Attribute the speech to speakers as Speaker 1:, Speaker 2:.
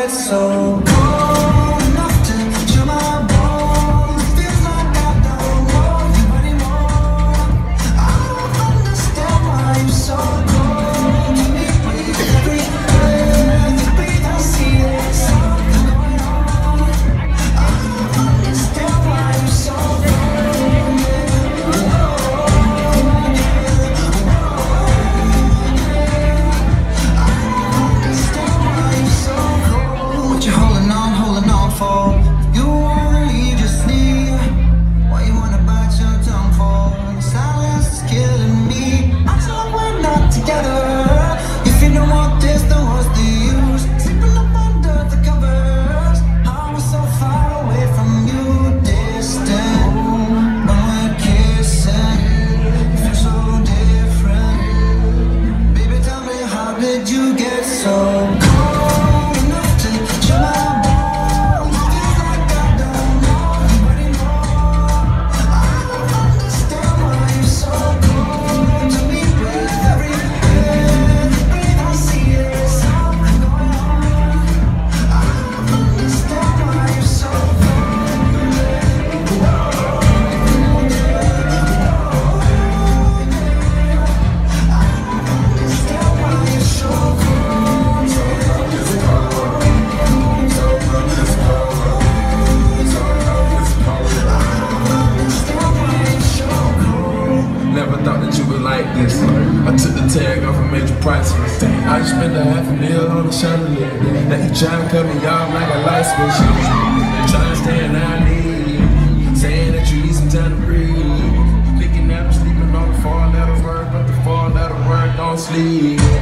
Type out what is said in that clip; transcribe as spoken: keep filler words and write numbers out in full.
Speaker 1: get so cold enough to chill my bones? Feels like I don't know you anymore. I don't understand why you're so cold to me. With every breath you breathe, I see there's something going on. I don't understand why you're so cold. What you holding on, holding on for? You wanna leave, just leave. Why you wanna bite your tongue for? The silence is killing me. I thought we're not together. If you don't want this, then what's the use? Sleeping up under the covers. I was so far away from you, distant. When we're kissing, it feels so different. Baby, tell me, how did you get so cold enough to chill my bones? Feels like I don't know you anymore. I don't understand why you're so cold to me. With every breath you breathe, I see there's something going on. I don't understand why you're so understand why you're so
Speaker 2: Never thought that you would like this. I took the tag off and made you priceless. I just spent a half a meal on the chandelier. Now you trying to cut me off like a light switch. Trying to stand out need, saying that you need some time to breathe. Thinking that I'm sleeping on the fall out of work, but the fall out of work don't sleep.